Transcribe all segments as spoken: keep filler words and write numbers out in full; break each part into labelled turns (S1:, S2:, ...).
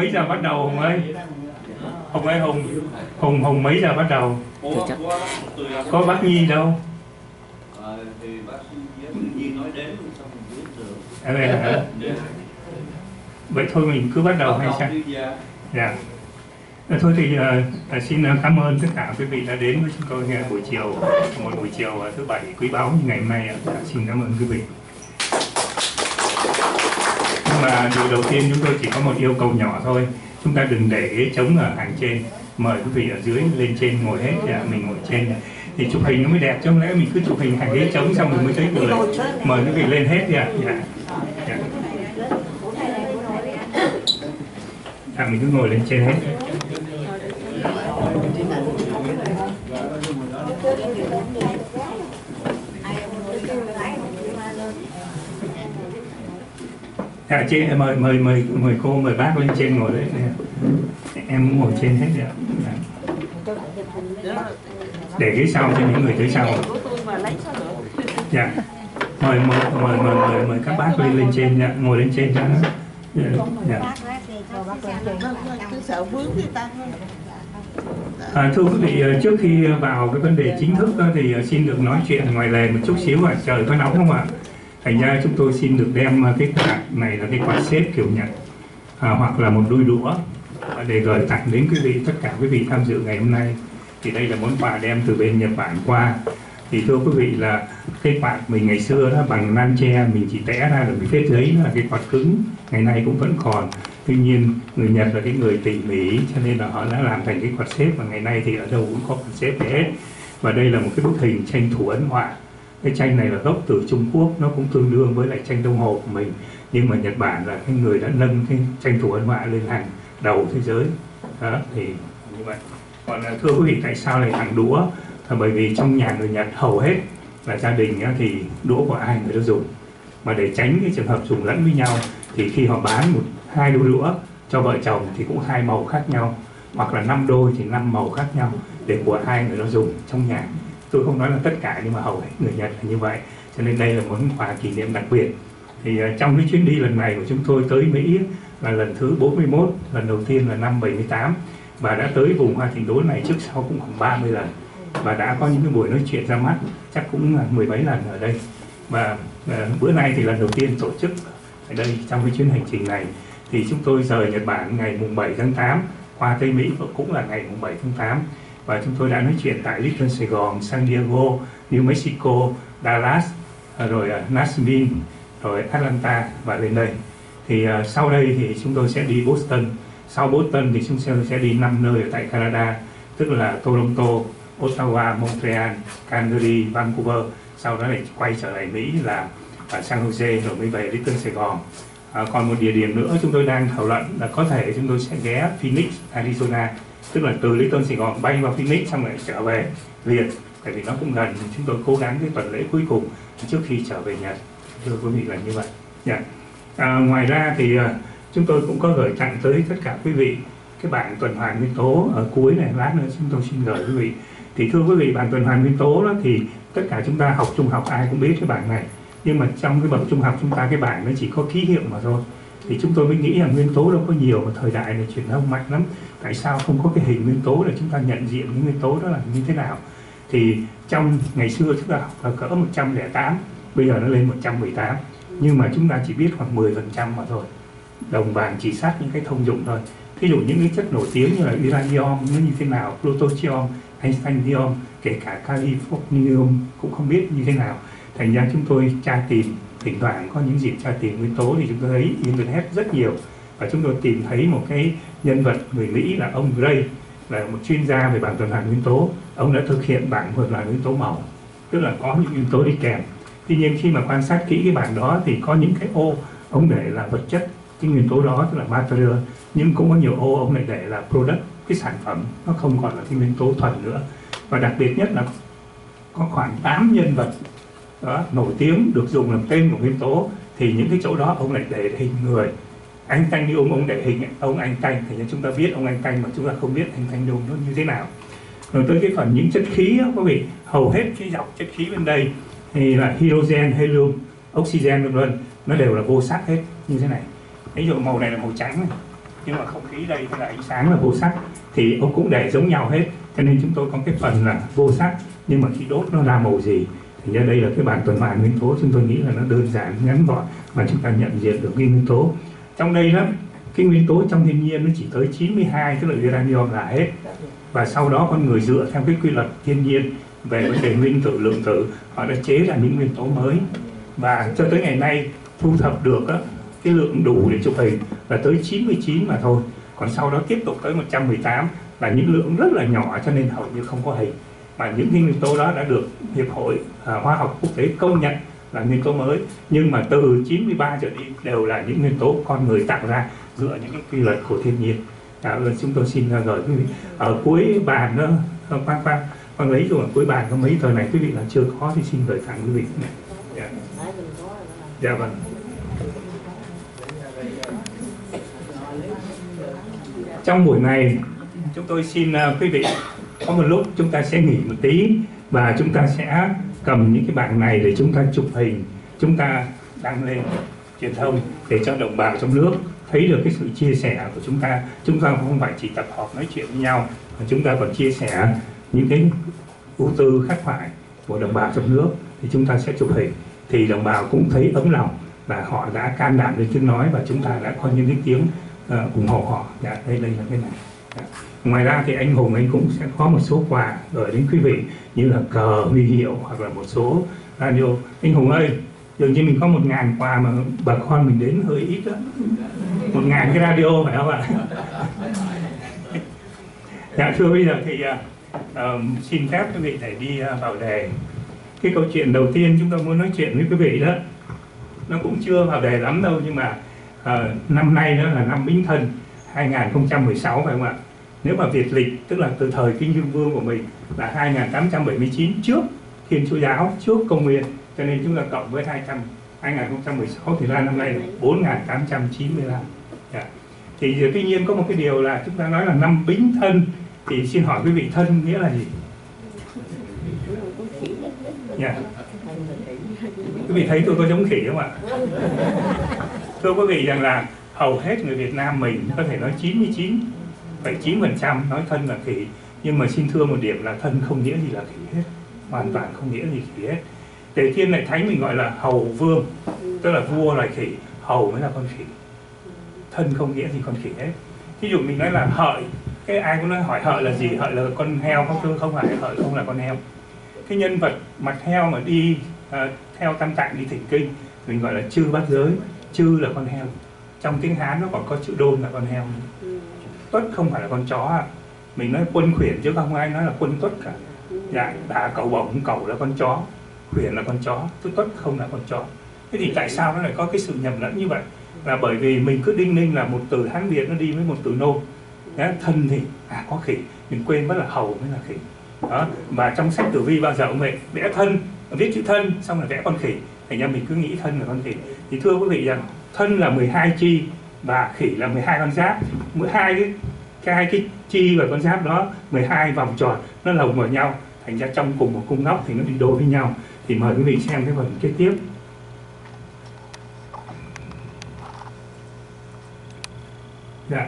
S1: Mấy giờ bắt đầu Hùng ơi? Hùng ơi, Hùng Hùng Hùng mấy giờ bắt đầu? Có bác Nhi đâu?
S2: Thì bác Nhi nói đến xong mình biết được.
S1: À, đây hả? Vậy thôi mình cứ bắt đầu hay sao? Dạ. À, thôi thì uh, xin cảm ơn tất cả quý vị đã đến với chúng tôi buổi chiều, một buổi chiều thứ bảy quý báu như ngày hôm nay. Uh, xin cảm ơn quý vị. Nhưng mà điều đầu tiên chúng tôi chỉ có một yêu cầu nhỏ thôi, chúng ta đừng để ghế trống ở hàng trên, mời quý vị ở dưới lên trên ngồi hết, dạ, mình ngồi trên thì chụp hình nó mới đẹp, chứ không lẽ mình cứ chụp hình hàng ghế trống xong rồi mới thấy người. Mời quý vị lên hết, dạ, dạ, dạ. À, mình cứ ngồi lên trên hết. À, chị mời mời mời mời cô mời bác lên trên ngồi đấy. Em ngồi trên hết rồi. Để ghế sau cho những người tới sau. Dạ. Mời mời mời mời mời, mời các bác lên lên trên, dạ, ngồi lên trên cho nó. Dạ. À, thưa quý vị, trước khi vào cái vấn đề chính thức thì xin được nói chuyện ngoài lề một chút xíu. À, trời có nóng không ạ? Thành ra chúng tôi xin được đem cái quạt này là cái quạt xếp kiểu Nhật, à, hoặc là một đôi đũa để gửi tặng đến quý vị, tất cả quý vị tham dự ngày hôm nay. Thì đây là món quà đem từ bên Nhật Bản qua. Thì thưa quý vị là cái quạt mình ngày xưa đó bằng nan tre, mình chỉ tẽ ra được cái phết giấy là cái quạt cứng, ngày nay cũng vẫn còn. Tuy nhiên người Nhật là cái người tỉ mỉ cho nên là họ đã làm thành cái quạt xếp, và ngày nay thì ở đâu cũng có quạt xếp để hết. Và đây là một cái bức hình tranh thủ ấn họa. Cái tranh này là gốc từ Trung Quốc, nó cũng tương đương với lại tranh đồng hồ của mình, nhưng mà Nhật Bản là cái người đã nâng cái tranh thủ ấn họa lên hàng đầu thế giới. Đó thì như vậy. Còn thưa quý vị, tại sao lại tặng đũa? Là bởi vì trong nhà người Nhật hầu hết là gia đình thì đũa của ai người ta dùng, mà để tránh cái trường hợp dùng lẫn với nhau thì khi họ bán một hai đôi đũa cho vợ chồng thì cũng hai màu khác nhau, hoặc là năm đôi thì năm màu khác nhau để của hai người ta dùng trong nhà. Tôi không nói là tất cả nhưng mà hầu hết người Nhật là như vậy, cho nên đây là món quà kỷ niệm đặc biệt. Thì uh, trong cái chuyến đi lần này của chúng tôi tới Mỹ là lần thứ bốn mươi mốt, lần đầu tiên là năm bảy mươi tám, và đã tới vùng Hoa Thịnh Đốn này trước sau cũng khoảng ba mươi lần, và đã có những cái buổi nói chuyện ra mắt chắc cũng là mười mấy lần ở đây. Và uh, bữa nay thì lần đầu tiên tổ chức ở đây trong cái chuyến hành trình này. Thì chúng tôi rời Nhật Bản ngày mùng bảy tháng tám, qua Tây Mỹ cũng là ngày mùng bảy tháng tám, và chúng tôi đã nói chuyện tại Little Sài Gòn, San Diego, New Mexico, Dallas, rồi uh, Nashville, rồi Atlanta và lên đây. Thì uh, sau đây thì chúng tôi sẽ đi Boston. Sau Boston thì chúng tôi sẽ đi năm nơi ở tại Canada, tức là Toronto, Ottawa, Montreal, Calgary, Vancouver. Sau đó lại quay trở lại Mỹ là ở San Jose, rồi mới về Little Sài Gòn. À, còn một địa điểm nữa chúng tôi đang thảo luận là có thể chúng tôi sẽ ghé Phoenix, Arizona, tức là từ Little Sài Gòn bay vào Phoenix xong lại trở về liền, tại vì nó cũng gần. Chúng tôi cố gắng cái tuần lễ cuối cùng trước khi trở về Nhật. Thưa quý vị là như vậy. Yeah. À, ngoài ra thì uh, chúng tôi cũng có gửi tặng tới tất cả quý vị cái bảng tuần hoàn nguyên tố ở cuối này, lát nữa chúng tôi xin gửi quý vị. Thì thưa quý vị, bảng tuần hoàn nguyên tố đó thì tất cả chúng ta học trung học ai cũng biết cái bảng này, nhưng mà trong cái bậc trung học chúng ta cái bảng nó chỉ có ký hiệu mà thôi. Thì chúng tôi mới nghĩ là nguyên tố đâu có nhiều, mà thời đại này truyền thông mạnh lắm, tại sao không có cái hình nguyên tố để chúng ta nhận diện những nguyên tố đó là như thế nào. Thì trong ngày xưa chúng ta học là cỡ một trăm lẻ tám, bây giờ nó lên một trăm mười tám, nhưng mà chúng ta chỉ biết khoảng mười phần trăm mà thôi. Đồng vàng chỉ sát những cái thông dụng thôi. Ví dụ những cái chất nổi tiếng như là uranium nó như thế nào, plutonium, einsteinium, kể cả californium cũng không biết như thế nào. Thành ra chúng tôi tra tìm, thỉnh thoảng có những dịp tra tìm nguyên tố thì chúng tôi thấy internet rất nhiều, và chúng tôi tìm thấy một cái nhân vật người Mỹ là ông Gray, là một chuyên gia về bảng tuần hoàn nguyên tố. Ông đã thực hiện bảng tuần hoàn nguyên tố màu, tức là có những yếu tố đi kèm. Tuy nhiên khi mà quan sát kỹ cái bảng đó thì có những cái ô ông để là vật chất, cái nguyên tố đó tức là material, nhưng cũng có nhiều ô ông lại để là product, cái sản phẩm, nó không còn là cái nguyên tố thuần nữa. Và đặc biệt nhất là có khoảng tám nhân vật đó nổi tiếng được dùng làm tên của nguyên tố, thì những cái chỗ đó ông lại để hình người. Anh Thanh Nhung ông để hình ông Anh Thanh, thì chúng ta biết ông Anh Thanh mà chúng ta không biết anh Thanh Nhung nó như thế nào. Rồi tới cái phần những chất khí đó, quý vị, hầu hết cái dọc chất khí bên đây thì là hydrogen, helium, oxygen vân vân, nó đều là vô sắc hết như thế này. Ví dụ màu này là màu trắng này. nhưng mà không khí đây hay là ánh sáng là vô sắc, thì ông cũng để giống nhau hết, cho nên chúng tôi có cái phần là vô sắc, nhưng mà khi đốt nó ra màu gì. Thì ra đây là cái bảng tuần hoàn nguyên tố, chúng tôi nghĩ là nó đơn giản ngắn gọn mà chúng ta nhận diện được cái nguyên tố. Trong đây đó, cái nguyên tố trong thiên nhiên nó chỉ tới chín mươi hai cái lượng uranium là hết, và sau đó con người dựa theo cái quy luật thiên nhiên về vấn đề nguyên tử lượng tử, họ đã chế ra những nguyên tố mới, và cho tới ngày nay thu thập được á, cái lượng đủ để chụp hình là tới chín mươi chín mà thôi, còn sau đó tiếp tục tới một trăm mười tám là những lượng rất là nhỏ, cho nên hầu như không có hình. Mà những cái nguyên tố đó đã được Hiệp hội à, Hóa học Quốc tế công nhận là nguyên tố mới, nhưng mà từ chín mươi ba trở đi đều là những nguyên tố con người tạo ra dựa những cái quy luật của thiên nhiên. À, chúng tôi xin gửi quý vị ở cuối bàn đó, khoan khoan khoan lấy rồi, ở cuối bàn có mấy tờ này quý vị là chưa có thì xin gửi tặng quý vị. Dạ, dạ vâng. Trong buổi này chúng tôi xin uh, quý vị có một lúc chúng ta sẽ nghỉ một tí và chúng ta sẽ cầm những cái bảng này để chúng ta chụp hình, chúng ta đăng lên truyền thông để cho đồng bào trong nước thấy được cái sự chia sẻ của chúng ta. Chúng ta không phải chỉ tập họp nói chuyện với nhau, mà chúng ta còn chia sẻ những cái ưu tư khắc khoải của đồng bào trong nước, thì chúng ta sẽ chụp hình thì đồng bào cũng thấy ấm lòng và họ đã can đảm lên tiếng nói, và chúng ta đã có những cái tiếng uh, ủng hộ họ. Dạ, đây đây là cái này. Dạ. Ngoài ra thì anh Hùng anh cũng sẽ có một số quà gửi đến quý vị như là cờ huy hiệu hoặc là một số radio. Anh Hùng ơi, dường như mình có một ngàn quà mà bà con mình đến hơi ít đó. Một ngàn cái radio phải không ạ? Dạ thưa bây giờ thì uh, xin phép quý vị để đi uh, vào đề. Cái câu chuyện đầu tiên chúng tôi muốn nói chuyện với quý vị đó, nó cũng chưa vào đề lắm đâu, nhưng mà uh, năm nay đó là năm Bính Thân hai nghìn không trăm mười sáu phải không ạ? Nếu mà Việt lịch tức là từ thời Kinh Dương Vương của mình là hai nghìn tám trăm bảy mươi chín trước Thiên Chúa Giáo, trước Công nguyên, cho nên chúng ta cộng với hai trăm, hai nghìn không trăm mười sáu thì ra năm nay là bốn nghìn tám trăm chín mươi lăm. Yeah. Thì tuy nhiên có một cái điều là chúng ta nói là năm Bính Thân, thì xin hỏi quý vị thân nghĩa là gì? Yeah. Quý vị thấy tôi có giống khỉ không ạ? Thưa quý vị rằng là hầu hết người Việt Nam mình có thể nói chín mươi chín phẩy chín phần trăm nói thân là khỉ, nhưng mà xin thưa một điểm là thân không nghĩa gì là khỉ hết, hoàn toàn không nghĩa gì khỉ hết. Tề Thiên Đại Thánh mình gọi là hầu vương, tức là vua loài khỉ, hầu mới là con khỉ, thân không nghĩa gì con khỉ hết. Ví dụ mình nói là hợi, cái ai cũng nói hỏi hợi là gì, hợi là con heo không? Thưa không phải, hợi không là con heo. Cái nhân vật mặt heo mà đi uh, theo Tam Tạng đi thỉnh kinh mình gọi là chư bát giới, chư là con heo, trong tiếng Hán nó còn có chữ đôn là con heo. Tuất không phải là con chó à. Mình nói quân khuyển chứ không ai nói là quân tuất cả. Dạ, đá cẩu bổng, cẩu là con chó, khuyển là con chó, tuất không là con chó. Thế thì tại sao nó lại có cái sự nhầm lẫn như vậy? Là bởi vì mình cứ đinh ninh là một từ Hán Việt nó đi với một từ nôm. Thân thì à có khỉ, mình quên mất là hầu mới là khỉ. Đó. Và trong sách tử vi bao giờ ông ấy vẽ thân, viết chữ thân xong rồi vẽ con khỉ, thành ra mình cứ nghĩ thân là con khỉ. Thì thưa quý vị rằng thân là mười hai chi và khỉ là mười hai con giáp, mỗi hai cái cái hai cái chi và con giáp đó mười hai vòng tròn nó lồng vào nhau, thành ra trong cùng một cung góc thì nó đi đôi với nhau. Thì mời quý vị xem cái phần kế tiếp. Dạ.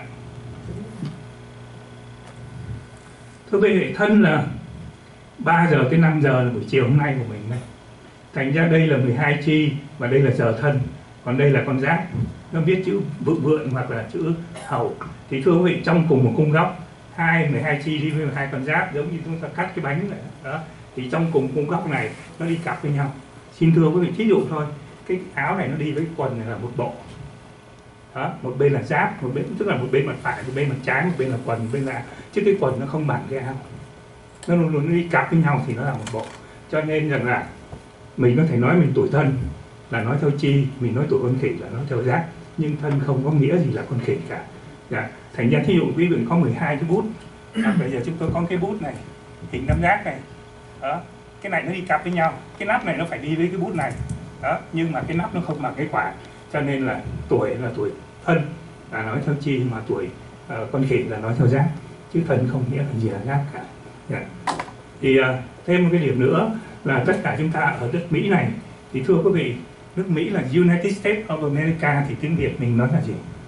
S1: Thưa quý vị, thân là ba giờ tới năm giờ là buổi chiều hôm nay của mình này. Thành ra đây là mười hai chi và đây là giờ thân, còn đây là con giáp, nó viết chữ vượng vượng hoặc là chữ hầu. Thì thưa quý vị, trong cùng một cung góc, hai mười hai chi đi với hai con giáp, giống như chúng ta cắt cái bánh này đó, thì trong cùng cung góc này nó đi cặp với nhau. Xin thưa quý vị, thí dụ thôi, cái áo này nó đi với quần này là một bộ đó, một bên là giáp, một bên tức là một bên mặt phải, một bên mặt trái, một bên là quần, một bên là, chứ cái quần nó không bằng cái áo, nó luôn luôn đi cặp với nhau thì nó là một bộ. Cho nên rằng là mình có thể nói mình tuổi thân là nói theo chi, mình nói tuổi con khỉ là nói theo giáp, nhưng thân không có nghĩa gì là con khỉ cả. Dạ. Thành ra thí dụ quý vị có mười hai cái bút, à, bây giờ chúng tôi có cái bút này hình tam giác này đó, cái này nó đi cặp với nhau, cái nắp này nó phải đi với cái bút này đó, nhưng mà cái nắp nó không bằng cái quả, cho nên là tuổi là tuổi thân là nói theo chi, mà tuổi uh, con khỉ là nói theo giáp, chứ thân không nghĩa là gì là giáp cả. Dạ. Thì uh, thêm một cái điểm nữa là tất cả chúng ta ở đất Mỹ này, thì thưa quý vị, nước Mỹ là United States of America, thì tiếng Việt mình nói là gì?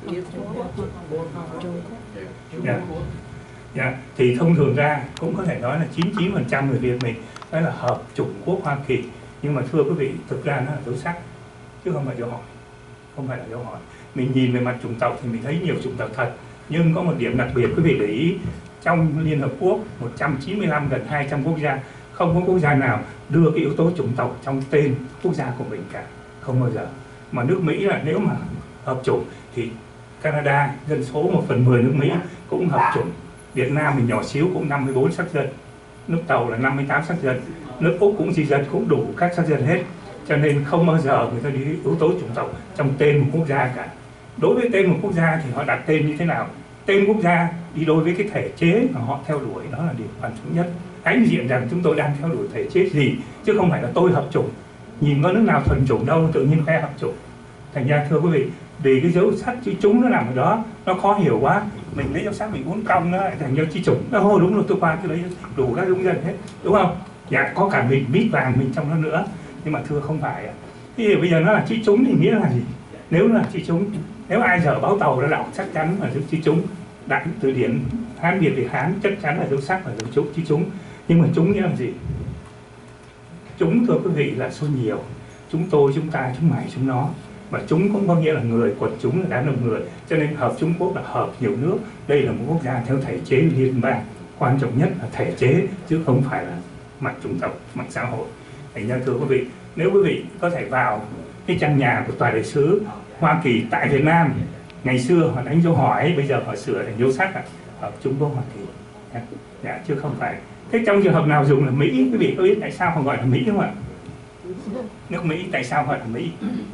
S1: Dạ. Dạ. Thì thông thường ra cũng có thể nói là chín mươi chín phần trăm người Việt mình đó là hợp chủng quốc Hoa Kỳ, nhưng mà thưa quý vị, thực ra nó là dấu sắc chứ không phải dấu hỏi, không phải là dấu hỏi. Mình nhìn về mặt chủng tộc thì mình thấy nhiều chủng tộc thật, nhưng có một điểm đặc biệt quý vị để ý, trong Liên Hợp Quốc một trăm chín mươi lăm gần hai trăm quốc gia, không có quốc gia nào đưa cái yếu tố chủng tộc trong tên quốc gia của mình cả, không bao giờ. Mà nước Mỹ là nếu mà hợp chủng thì Canada dân số một phần mười nước Mỹ cũng hợp chủng, Việt Nam mình nhỏ xíu cũng năm mươi bốn sắc dân, nước Tàu là năm mươi tám sắc dân, nước Úc cũng di dân, cũng đủ các sắc dân hết, cho nên không bao giờ người ta đi yếu tố chủng tộc trong tên một quốc gia cả. Đối với tên một quốc gia thì họ đặt tên như thế nào? Tên quốc gia đi đối với cái thể chế mà họ theo đuổi, đó là điều quan trọng nhất. Hãy diện rằng chúng tôi đang theo đuổi thể chế gì, chứ không phải là tôi hợp chủng. Nhìn có nước nào thuần chủng đâu tự nhiên khoe hợp chủng. Thành ra thưa quý vị, vì cái dấu sắc chữ chúng nó nằm ở đó, nó khó hiểu quá, mình lấy dấu sắc mình uốn cong nó lại thành dấu chữ chủng. Nó hô đúng rồi, tôi qua cái lấy đủ các dũng dân hết, đúng không? Dạ, có cả mình mít vàng mình trong nó nữa, nhưng mà thưa không phải. Thì bây giờ nó là chữ chúng thì nghĩa là gì? Nếu là chữ chúng, nếu ai dở báo tàu ra đọc chắc chắn là dấu chữ chúng. Đại từ điển Hán Việt Việt Hán chắc chắn là dấu sắc là dấu chữ chữ chúng. Nhưng mà chúng nghĩa là gì? Chúng thưa quý vị là số nhiều, chúng tôi, chúng ta, chúng mày, chúng nó. Và chúng cũng có nghĩa là người, quần chúng là đám đông người, cho nên hợp Trung Quốc là hợp nhiều nước. Đây là một quốc gia theo thể chế liên bang, quan trọng nhất là thể chế chứ không phải là mặt chủng tộc, mặt xã hội. Thành ra thưa quý vị, nếu quý vị có thể vào cái trang nhà của tòa đại sứ Hoa Kỳ tại Việt Nam, ngày xưa họ đánh dấu hỏi, bây giờ họ sửa thành dấu sắc, hợp Trung Quốc Hoa Kỳ, dạ, chứ không phải. Thế trong trường hợp nào dùng là Mỹ, quý vị có biết tại sao họ gọi là Mỹ không ạ? Nước Mỹ tại sao gọi là Mỹ?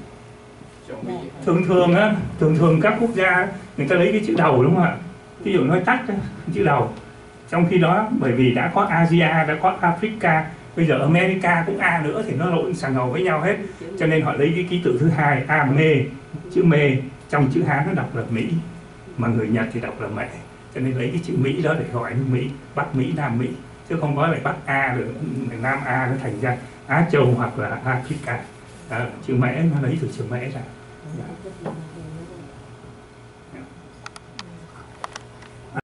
S1: Thường thường á, thường thường các quốc gia người ta lấy cái chữ đầu, đúng không ạ? Ví dụ nói tắt chữ đầu. Trong khi đó bởi vì đã có Asia, đã có Africa, bây giờ America cũng A nữa thì nó lộn xàng ngầu với nhau hết. Cho nên họ lấy cái ký tự thứ hai, A mê, chữ mê trong chữ Hán nó đọc là Mỹ, mà người Nhật thì đọc là mẹ. Cho nên lấy cái chữ Mỹ đó để gọi nước Mỹ, Bắc Mỹ, Nam Mỹ, chứ không có lại Bắc A rồi Nam A nó thành ra Á Châu hoặc là Africa. À, chữ mẹ nó lấy từ chữ mẹ ra.